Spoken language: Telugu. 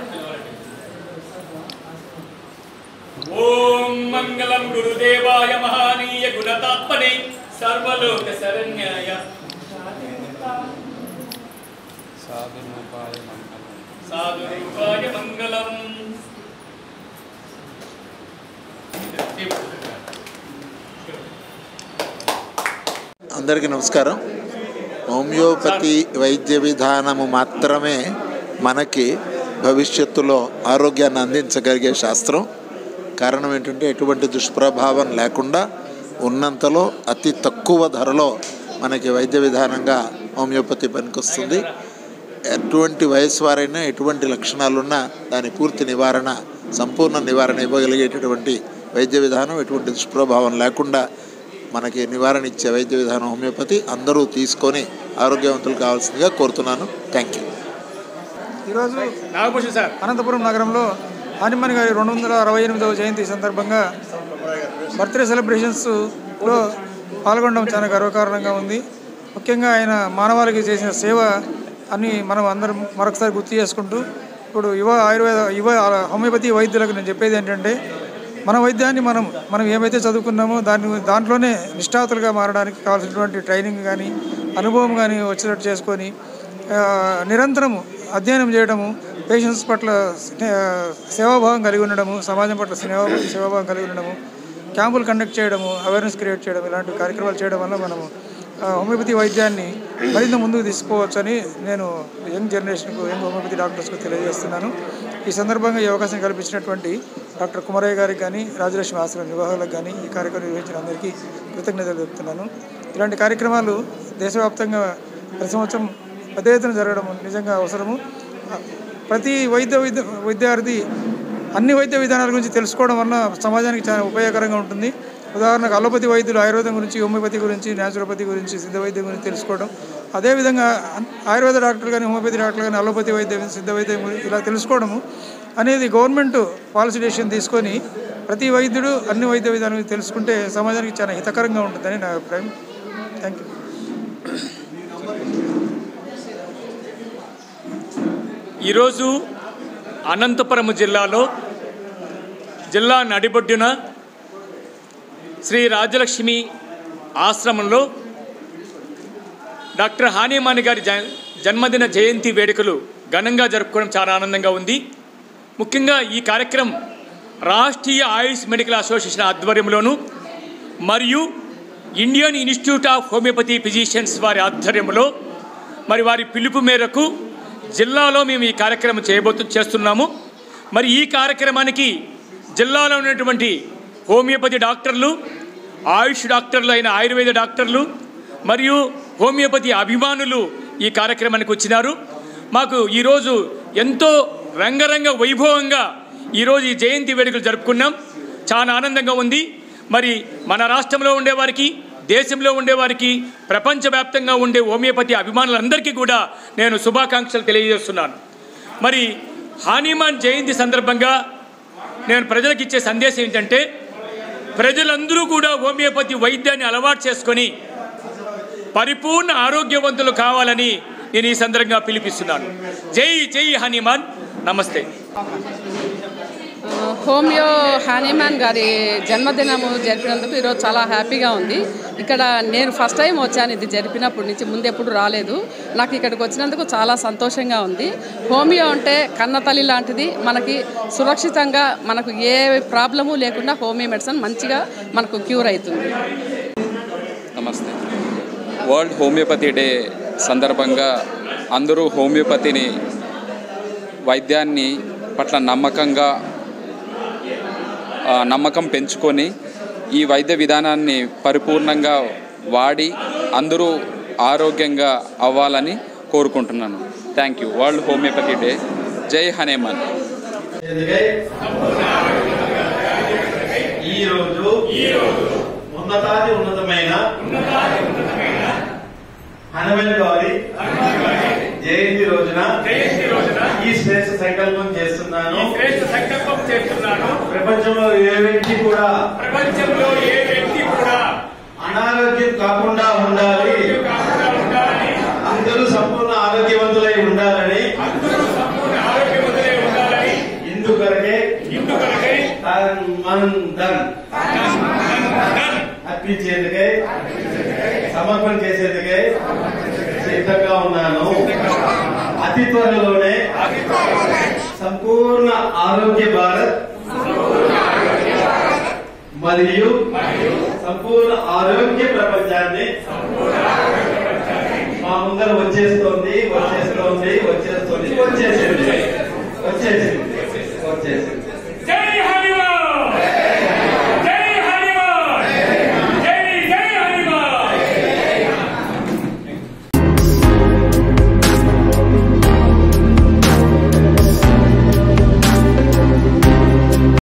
ओम मंगलम गुरुदेवाय महानीय गुणतात्मने सर्वलोक शरण्याय साधुरूपाय मंगलम। అందరికీ నమస్కారం. హోమియోపతి వైద్య విధానము మాత్రమే మనకి భవిష్యత్తులో ఆరోగ్యాన్ని అందించగలిగే శాస్త్రం. కారణం ఏంటంటే ఎటువంటి దుష్ప్రభావం లేకుండా ఉన్నంతలో అతి తక్కువ ధరలో మనకి వైద్య విధానంగా హోమియోపతి పనికొస్తుంది. ఎటువంటి వయసు వారైనా ఎటువంటి లక్షణాలున్నా దాని పూర్తి నివారణ, సంపూర్ణ నివారణ ఇవ్వగలిగేటటువంటి వైద్య విధానం, ఎటువంటి దుష్ప్రభావం లేకుండా మనకి నివారణ ఇచ్చే వైద్య విధానం హోమియోపతి. అందరూ తీసుకొని ఆరోగ్యవంతులు కావాల్సిందిగా కోరుతున్నాను. Thank you. ఈరోజు అనంతపురం నగరంలో హానిమన్ గారి 268వ జయంతి సందర్భంగా బర్త్డే సెలబ్రేషన్స్లో పాల్గొనడం చాలా గర్వకారణంగా ఉంది. ముఖ్యంగా ఆయన మానవాళికి చేసిన సేవ అని మనం అందరం మరొకసారి గుర్తు చేసుకుంటూ, ఇప్పుడు యువ హోమియోపతి వైద్యులకు నేను చెప్పేది ఏంటంటే, మన వైద్యాన్ని మనం ఏమైతే చదువుకున్నామో దాంట్లోనే నిష్ఠాతులుగా మారడానికి కావాల్సినటువంటి ట్రైనింగ్ కానీ అనుభవం కానీ వచ్చేటట్టు చేసుకొని నిరంతరము అధ్యయనం చేయడము, పేషెంట్స్ పట్ల సేవాభావం కలిగి ఉండడము, సమాజం పట్ల సేవాభావం కలిగి ఉండడము, క్యాంపులు కండక్ట్ చేయడము, అవేర్నెస్ క్రియేట్ చేయడం, ఇలాంటి కార్యక్రమాలు చేయడం వల్ల మనము హోమియోపతి వైద్యాన్ని మరింత ముందుకు తీసుకోవచ్చని నేను యంగ్ జనరేషన్కు, యంగ్ హోమియోపతి డాక్టర్స్కు తెలియజేస్తున్నాను. ఈ సందర్భంగా ఈ అవకాశం కల్పించినటువంటి డాక్టర్ కుమరయ్య గారికి కానీ, రాజలక్ష్మి ఆశ్రమం నిర్వాహకులకు కానీ, ఈ కార్యక్రమం నిర్వహించిన అందరికీ కృతజ్ఞతలు చెప్తున్నాను. ఇలాంటి కార్యక్రమాలు దేశవ్యాప్తంగా ప్రతి సంవత్సరం పెద్ద ఎత్తున జరగడం నిజంగా అవసరము. ప్రతి విద్యార్థి అన్ని వైద్య విధానాల గురించి తెలుసుకోవడం వల్ల సమాజానికి చాలా ఉపయోగకరంగా ఉంటుంది. ఉదాహరణకు అలోపతి వైద్యులు ఆయుర్వేదం గురించి, హోమియోపతి గురించి, న్యాచురోపతి గురించి, సిద్ధ వైద్యం గురించి తెలుసుకోవడం, అదేవిధంగా ఆయుర్వేద డాక్టర్లు కానీ, హోమియోపతి డాక్టర్లు కానీ అలోపతి వైద్యం, సిద్ధ వైద్యం గురించి ఇలా తెలుసుకోవడము అనేది గవర్నమెంట్ పాలసీ డెసిషన్ తీసుకొని ప్రతి వైద్యుడు అన్ని వైద్య విధానం తెలుసుకుంటే సమాజానికి చాలా హితకరంగా ఉంటుందని నా అభిప్రాయం. Thank you. ఈరోజు అనంతపురం జిల్లాలో జిల్లా నడిబొడ్డున శ్రీ రాజలక్ష్మి ఆశ్రమంలో డాక్టర్ హానిమాన్ గారి జన్మదిన జయంతి వేడుకలు ఘనంగా జరుపుకోవడం చాలా ఆనందంగా ఉంది. ముఖ్యంగా ఈ కార్యక్రమం రాష్ట్రీయ ఆయుష్ మెడికల్ అసోసియేషన్ ఆధ్వర్యంలోను మరియు Indian institute of homeopathy physicians వారి ఆధ్వర్యంలో మరి వారి పిలుపు మేరకు జిల్లాలో మేము ఈ కార్యక్రమం చేస్తున్నాము. మరి ఈ కార్యక్రమానికి జిల్లాలో ఉన్నటువంటి హోమియోపతి డాక్టర్లు, ఆయుష్ డాక్టర్లు అయిన ఆయుర్వేద డాక్టర్లు మరియు హోమియోపతి అభిమానులు ఈ కార్యక్రమానికి వచ్చినారు. మాకు ఈరోజు ఎంతో రంగరంగ వైభవంగా ఈరోజు ఈ జయంతి వేడుకలు జరుపుకున్నాం. చాలా ఆనందంగా ఉంది. మరి మన రాష్ట్రంలో ఉండేవారికి, దేశంలో ఉండేవారికి, ప్రపంచవ్యాప్తంగా ఉండే హోమియోపతి అభిమానులందరికీ కూడా నేను శుభాకాంక్షలు తెలియజేస్తున్నాను. మరి హానిమాన్ జయంతి సందర్భంగా నేను ప్రజలకు ఇచ్చే సందేశం ఏంటంటే, ప్రజలందరూ కూడా హోమియోపతి వైద్యాన్ని అలవాటు చేసుకొని పరిపూర్ణ ఆరోగ్యవంతులు కావాలని నేను ఈ సందర్భంగా పిలిపిస్తున్నాను. జై జై హానిమాన్. నమస్తే. హోమియో హానిమాన్ గారి జన్మదినము జరిపినందుకు ఈరోజు చాలా హ్యాపీగా ఉంది. ఇక్కడ నేను ఫస్ట్ టైం వచ్చాను ఇది జరిపినప్పటి నుంచి, ముందు ఎప్పుడు రాలేదు. నాకు ఇక్కడికి వచ్చినందుకు చాలా సంతోషంగా ఉంది. హోమియో అంటే కన్నతల్లి లాంటిది. మనకి సురక్షితంగా, మనకు ఏ ప్రాబ్లము లేకుండా హోమియో మెడిసిన్ మంచిగా మనకు క్యూర్ అవుతుంది. నమస్తే. వరల్డ్ హోమియోపతి డే సందర్భంగా అందరూ హోమియోపతిని, వైద్యాన్ని పట్ల నమ్మకం పెంచుకొని ఈ వైద్య విధానాన్ని పరిపూర్ణంగా వాడి అందరూ ఆరోగ్యంగా అవ్వాలని కోరుకుంటున్నాను. Thank you. World homeopathy day. జై హనుమాన్. ఉన్నతమైన హనుమాన్ గారి జయంతి రోజున ఈ శ్రేష్ఠ సంకల్పం చేస్తున్నాను. ప్రపంచంలో ఏ వ్యక్తి కూడా అనారోగ్యం కాకుండా ఉండాలి, అందరూ సంపూర్ణ ఆరోగ్యవంతులై ఉండాలని తన్ మన్ ధన్ అర్పించేందుకై సమర్పణ చేసేందుకై సిద్ధంగా ఉన్నాను. అతి త్వరలోనే సంపూర్ణ ఆరోగ్య భారత్ మరియు సంపూర్ణ ఆరోగ్య ప్రపంచాన్ని మా ముందర వచ్చేస్తోంది వచ్చేస్తోంది వచ్చేస్తోంది వచ్చేసి